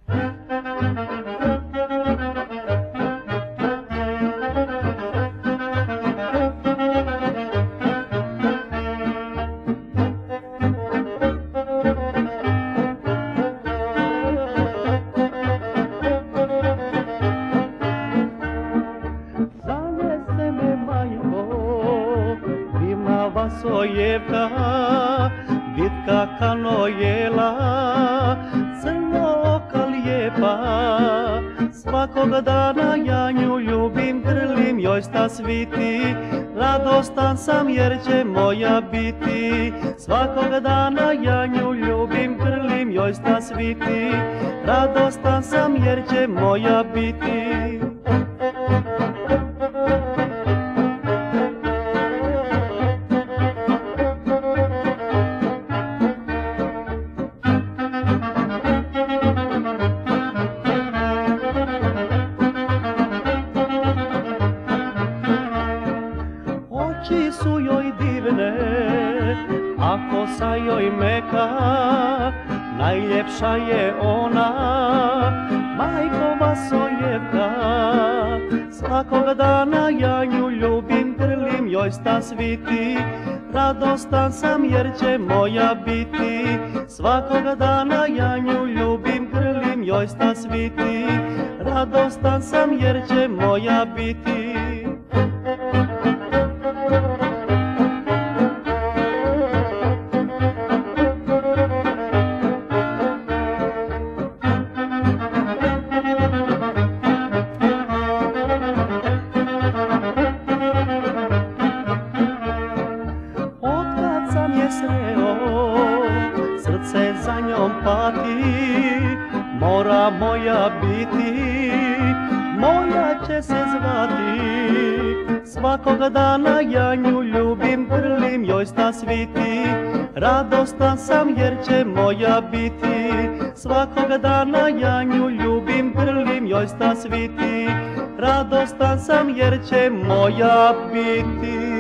Vasojevka, vitka kanojela, crno-oka lijepa. Svakog dana ja nju ljubim, grlim joj sta sviti, radostan sam jer će moja biti. Svakog dana ja nju ljubim, grlim joj sta sviti, radostan sam jer će moja biti. Oči su joj divne, a kosa joj meka, najljepša je ona, majko Vasojevka. Svakog dana ja nju ljubim, grlim joj sta sviti, radostan sam jer će moja biti. Svakog dana ja nju ljubim, grlim joj sta sviti, radostan sam jer će moja biti. Srce za njom pati, mora moja biti, moja će se zvati. Svakog dana ja nju ljubim, grlim joj sta sviti, radostan sam jer će moja biti. Svakog dana ja nju ljubim, grlim joj sta sviti, radostan sam jer će moja biti.